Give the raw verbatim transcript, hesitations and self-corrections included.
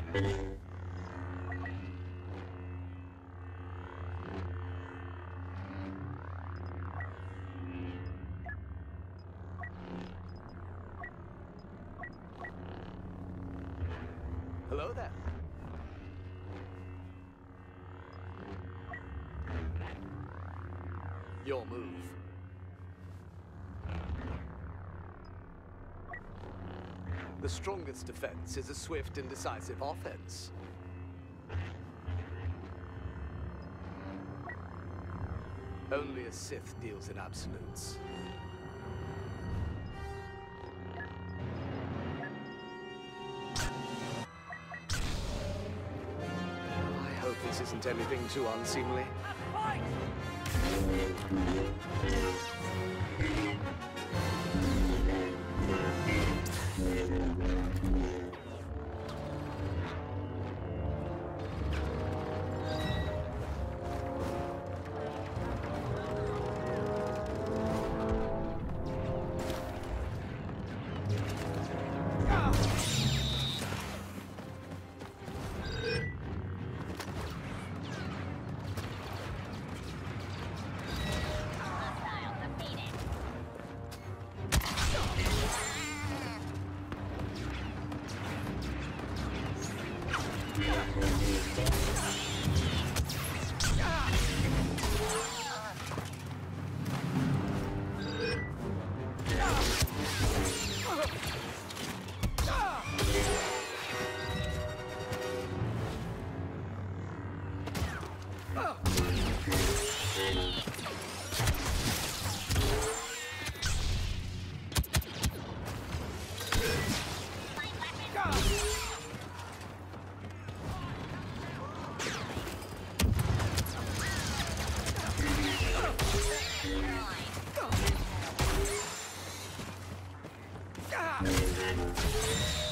Hello there. Your move. The strongest defense is a swift and decisive offense. Only a Sith deals in absolutes. I hope this isn't anything too unseemly. Ah!